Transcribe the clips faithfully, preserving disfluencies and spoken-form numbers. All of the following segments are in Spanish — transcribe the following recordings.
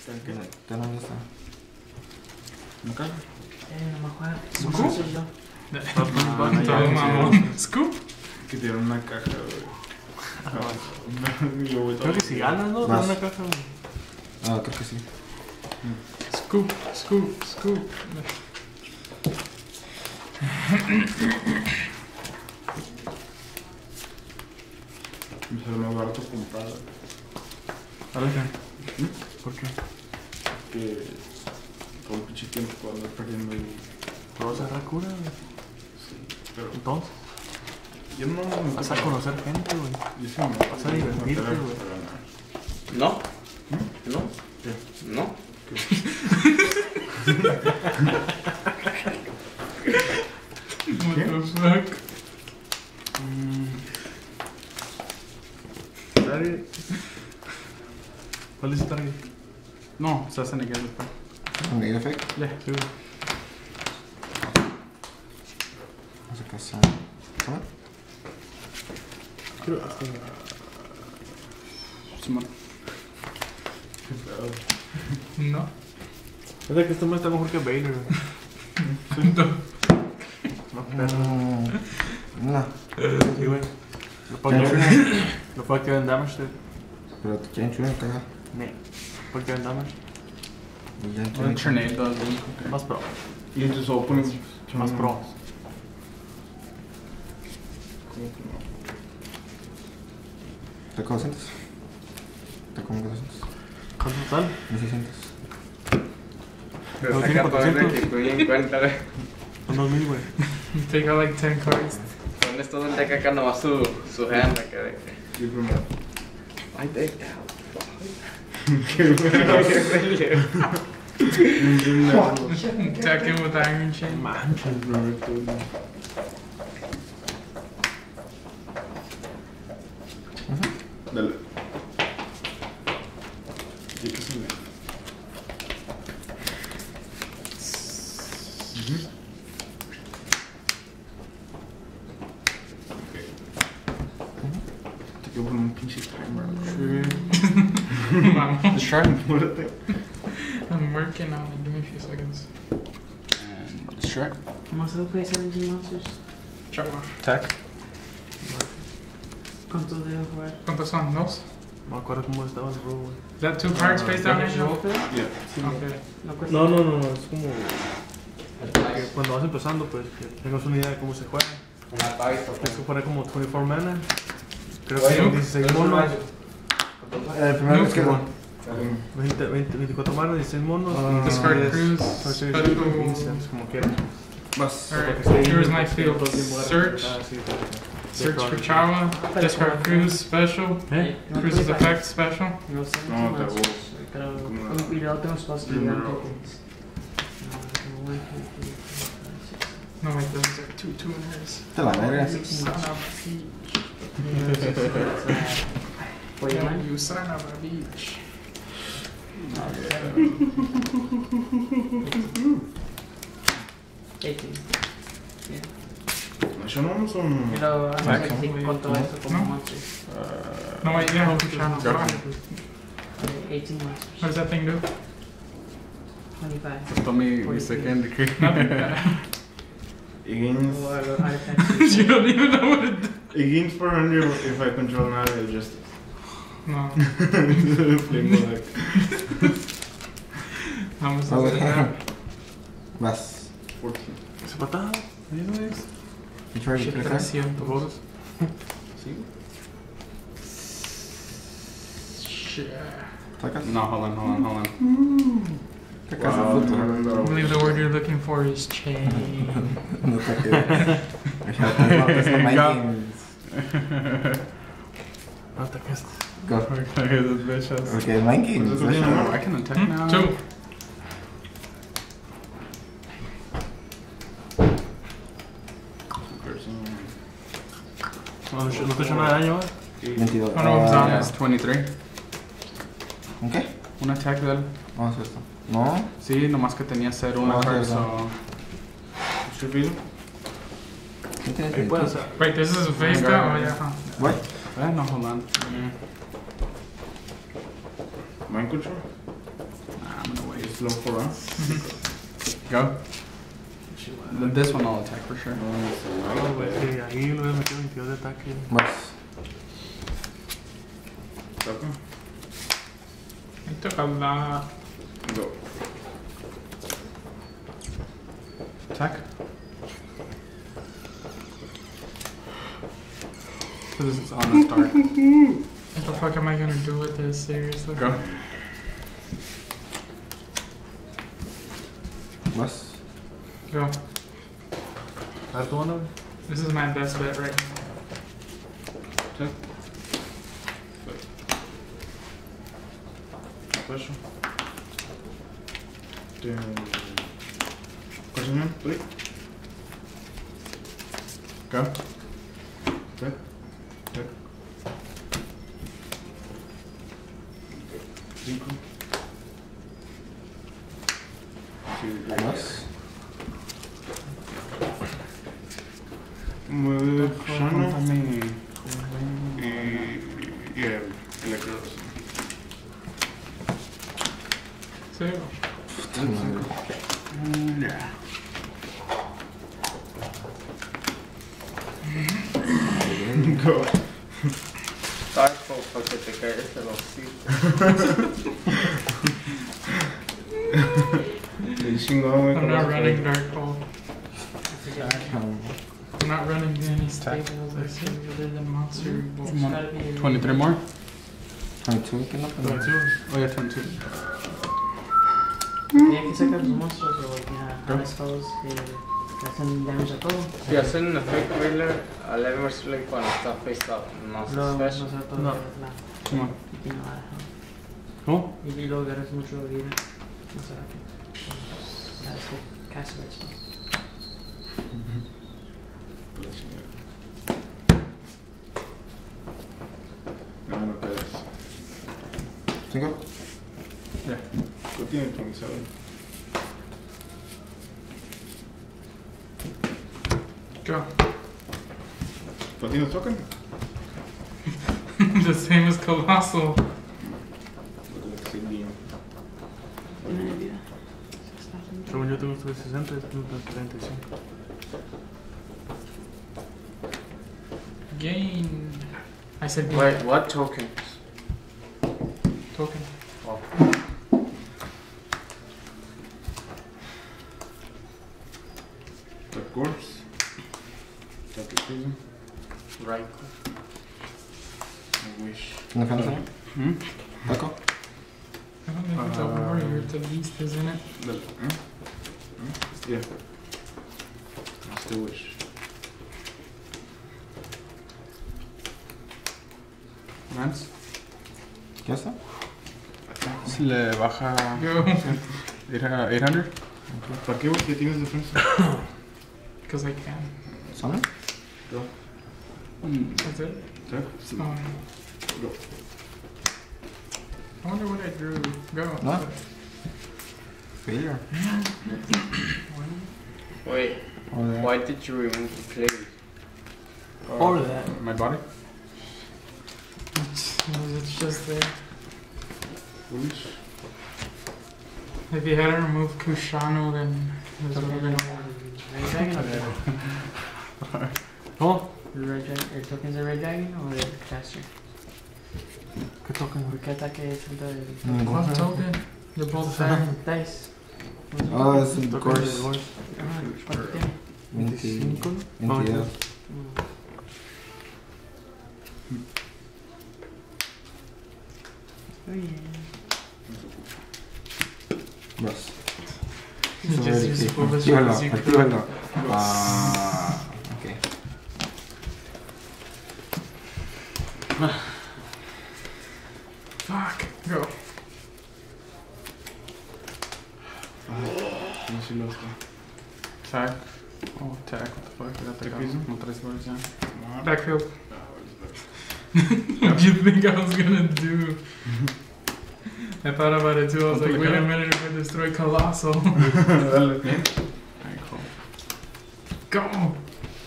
¿Qué no está? ¿No cae? Eh, no me acuerdo. ¿Scoop? Soy yo. Todo mamón. ¿Scoop? Que tiene una caja, güey. Creo que si ganas, ¿no? Más. Da una caja, güey. Ah, creo que sí. Scoop, scoop, scoop. Me salió más barato comprado. ¿Sabes qué? ¿Por qué? Que todo un pinche tiempo cuando ando perdiendo y... Pero vas a agarrar cura, güey. Sí, pero Entonces, yo no me vas a conocer gente, güey. Yo sí me Vas a divertirte, güey. ¿No? ¿No? ¿No? What the fuck? Target. ¿Cuál es el target? No, estás en el después. ¿Negro effect? Ya, sí, güey. Vamos a casar. ¿Cómo? Simón. No. Es de que este man está mejor que Baylor, güey. No, perro. No. Sí, güey. Lo puedo Ya, quedar. Lo puedo quedar en damage, dude. Pero te quieren chular, caga. Ne. Puedo quedar en damage. Y ya Un entré. tornado, güey. Más pro. Y entonces open... Más pro. Te como doscientos. Te como doscientos. ¿Cuánto total? mil seiscientos. Pero No, saca tiene todo el cuatrocientos. equipo y en cuenta, güey. Son dos mil, güey. You take out like ten cards. Pones todo el deck acá, nomás su, su hand acá de que... Yo primero. My deck out. Attack him with Iron Chain. Manches, güey. Dale. ¿Y qué se me? Te quedo con un pinche timer. Vamos. The shark, muérete. I'm working on it. Give me a few seconds. And the shark. ¿Cómo se lo puede hacer en G-Monsters? Chava. Attack. ¿Cuántos debo jugar? ¿Cuántos son? ¿Dos? No me acuerdo cómo estaba el robo, güey. Is that two cards face down in your Yeah. Okay. No cuesta. No, no, no, no, es como que cuando vas empezando, pues que tengas una idea de cómo se juega. Una paisa. Tienes que poner como veinticuatro mana. Creo Oye, que son dieciséis monos. El primero es que Simón. veinte, veinte, veinticuatro mana, dieciséis monos. Ah, y Discard diez Cruise, Sorcery Special. Instants, como quieras. Vas. Alright, here's my field. Search. Ah, sí, Search for Chava. Discard Cruise Special. ¿Eh? No Cruise's cuesta. Effect Special. No sé. No, no te sé. hago. Pero como- un- y luego tengo espacio y ya Primero. tokens. No, como one, two, three, four, five, six. No, wait, those are two tuners. Te la verga. Son of a bitch. Yeah, six, that's, uh, forty Yeah, nine. you son of a bitch. eighteen. Yo no son. Y luego, ah, Ah, sí, ¿cómo? con todo esto como ¿No? monsters. No, wait, yeah, hold your channel. Eh, eighteen What monsters. does that thing do? twenty-five. Tell me mi second decree. Nothing. Against. Or artifacts. You don't even know what it does. Against four hundred if I control an area, just. No. Flame black. Vamos Ah, a güey. hacer Vas. fourteen. ¿Esa patada? ¿Eso es? ¿Y Charlie, qué le haces? trescientos. ¿Vos? Shit. ¿Sacas? No, hold on, hold on, hold on. Sacas Wow, el no, fruto. no, I no. believe the word you're looking for is chain. No te quedes. Es no mind games. No atacaste. Go. Okay, this bitch has. Porque mind games. What's this ¿no? one? I can attack now. Two. No, no te he hecho nada de daño, güey. veintidós. Oh, no, Ah, zombies. twenty-three. ¿Un qué? Un attack de él. Vamos a hacer esto. No. Sí, nomás que tenía cero una No, card, es verdad. so. Should be. ¿Qué tienes? Ahí puedes hacer. Wait, this is a face Okay. down? Oh, yeah. huh. What? Eh, no, hold on. Mind control? slow for us. Go. This one I'll attack for sure. No, it's a No, güey, right. que ahí lo había metido veintidós de ataque. Vas. Toca. It took a lot. Go. Attack. This is on the start. What the fuck am I gonna do with this? Seriously? Go. Vas. Go. ¿Sabes tú, no? This is my best bet right now. Check. Special. Then. Question him, please. Go. Check. Check. Cinco. Sí, Vas. Mueve Shano También. y. y el Electros. Sí. Puta madre. Ya. Go. Taco, para que te caigas el hocico. El chingón, güey. I'm not running Dark Hole. Um, I'm not running any staples I see other than Monster Revolt. twenty-three more? twenty-two, ¿qué no? twenty-two. Oh, yeah, twenty-two. Tenía que sacar los monstruos o ya a spells que, que hacen damage a todo. Si hacen un efecto healer al Eversley cuando está face up, no No, se no special. sé todo. No. La, Come on. y tiene nada. ¿Cómo? Y, y luego agarras mucho vida. No sé qué. Ya es que casi lo he hecho. No, no puedes. ¿Cinco? Tú tienes veintisiete. Go. ¿Tú tienes token? The same as Colossal. Lo tengo que seguir bien. Tiene vida. Está bien. Según yo tengo sesenta y tú tienes treinta y cinco. Gain. I said gain. Wait, what tokens? Token. Oh. The corpse. Take a prison. Right. I wish. ¿Tiene falta? ¿Mm? ¿Taco? I don't think it's a Uh, warrior at the least, isn't it? The, hmm? Hmm? Yeah. I still wish. Lance. ¿Qué hace? Se le baja. Go. Era eight hundred. ¿Para qué, güey? ¿Qué tienes defensa? Because I can. ¿Summon? Go. That's it? Check. Um, Go. I wonder what I drew. Go. No. Failure. Wait, Oh, yeah. why did you remove the play? Uh, Or that. My body. It's, it's just there. Foolish. If you hadn't removed Kushano, then this would have been. Red Dragon or ¿Cómo? the Red Dragon? ¿El token de Red Dragon o del caster? ¿Qué toca? ¿Por qué ataque es el del Ninguno. What token? They're both fine. dice? Oh, es el Toca de course. Gorse. Ah, ¿cuánto tiene? veinticinco. veintidós. Mm. Muy bien. Vas. You just use full Actívalo, as you could. actívalo. Ah, ok. Fuck. Go. No, sí lo está. Attack. Oh, attack. What the fuck? Era ¿Qué atacar. piso? No traes words ya. Backfield. Ah, What do you think I was gonna do? I thought about it too. I was like, wait a minute, if I destroy Colossal. Dale. Alright, cool. Go!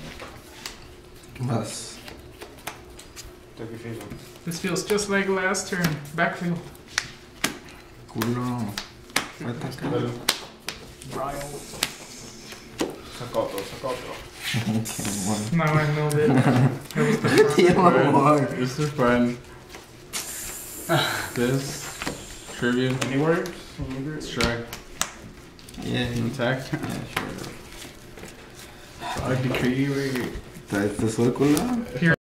Vas. Take a feeling. This feels just like last turn. Backfield. Culo. Ataca. Dale. Saca otro, saca otro. Qué bueno. No, I know that. It was the front. Tío, amor. This is friend. This tribute. Any words? Strike. Yeah, yeah, Attack. sure. I decree. ¿Te, te sube el culo? Here.